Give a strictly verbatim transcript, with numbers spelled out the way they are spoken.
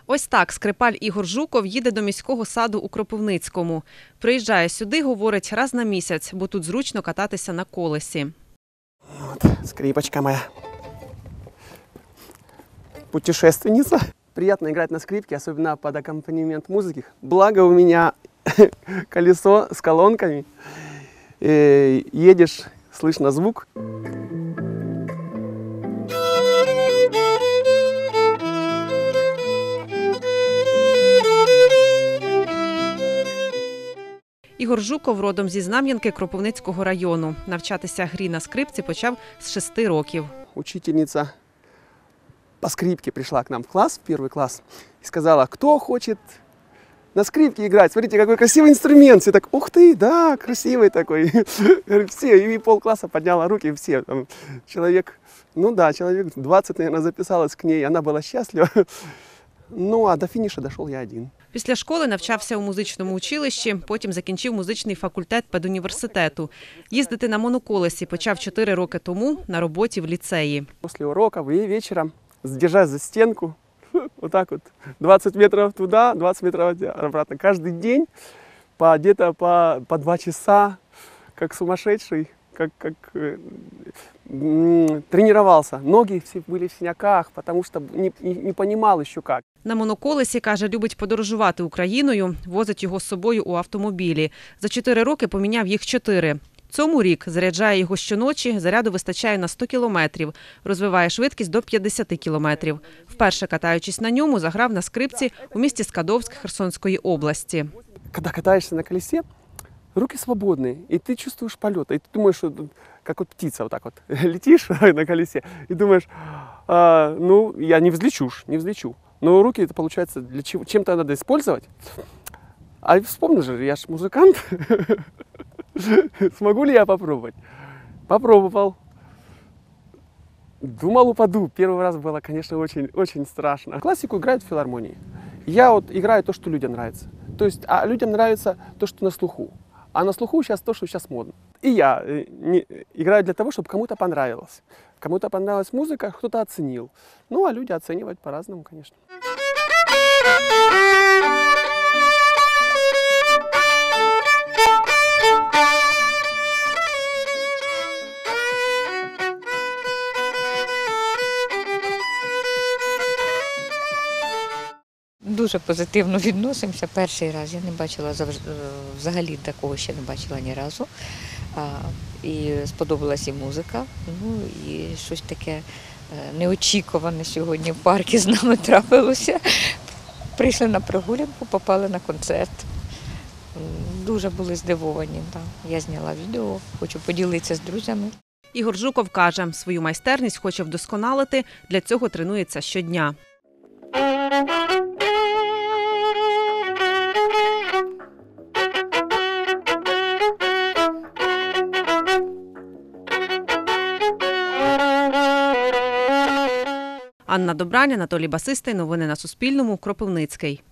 Ось так скрипаль Ігор Жуков їде до міського саду у Кропивницькому. Приїжджає сюди, говорить, раз на місяць, бо тут зручно кататися на колесі. Вот, скрипочка моя. Путешественница. Приятно играть на скрипке, особенно под аккомпанемент музыки. Благо у меня колесо с колонками. Э, едешь, слышно звук. Ігор Жуков родом зі Знам'янки Кропивницького району. Навчатися грі на скрипці почав з шести років. Учительница по скрипке пришла к нам в класс, в первый класс, и сказала, кто хочет на скрипке играть. Смотрите, какой красивый инструмент. Все так, ух ты, да, красивый такой. Все, и полкласса подняла руки, все. Там, человек, ну да, человек двадцать, наверное, записалось к ней. Она была счастлива. Ну, а до фінішу дійшов я один. Після школи навчався у музичному училищі, потім закінчив музичний факультет педуніверситету. Їздити на моноколесі почав чотири роки тому на роботі в ліцеї. Після уроків і вечором, держась за стінку, вот так вот, двадцать метров туда, двадцать метров обратно. Каждый день по, где-то по, по два часа, как сумасшедший, как, как э, тренировался. Ноги все были в синяках, потому что не, не, не понимал еще как. На моноколесі, каже, любить подорожувати Україною, возить його з собою у автомобілі. За чотири роки поміняв їх чотири. Цьому рік заряджає його щоночі, заряду вистачає на сто кілометрів, розвиває швидкість до п'ятдесят кілометрів. Вперше катаючись на ньому, заграв на скрипці у місті Скадовськ Херсонської області. Коли катаєшся на колесі, руки свободные, и ты чувствуешь полет, и ты думаешь, что как вот птица вот так вот летишь на колесе, и думаешь, а, ну, я не взлечу, не взлечу. Но руки, это получается, для чего, чем-то надо использовать. А вспомни же, я ж музыкант, смогу ли я попробовать? Попробовал. Думал, упаду. Первый раз было, конечно, очень, очень страшно. Классику играют в филармонии. Я вот играю то, что людям нравится. То есть, а людям нравится то, что на слуху. А на слуху сейчас то, что сейчас модно. И я не, играю для того, чтобы кому-то понравилось. Кому-то понравилась музыка, кто-то оценил. Ну, а люди оценивают по-разному, конечно. Дуже позитивно відносимося. Перший раз я не бачила, взагалі такого ще не бачила ні разу. І сподобалася і музика, ну і щось таке неочікуване сьогодні в парку з нами трапилося. Прийшли на прогулянку, попали на концерт. Дуже були здивовані. Я зняла відео, хочу поділитися з друзями. Ігор Жуков каже, свою майстерність хоче вдосконалити, для цього тренується щодня. Анна Добрань, Анатолій Басистий. Новини на Суспільному. Кропивницький.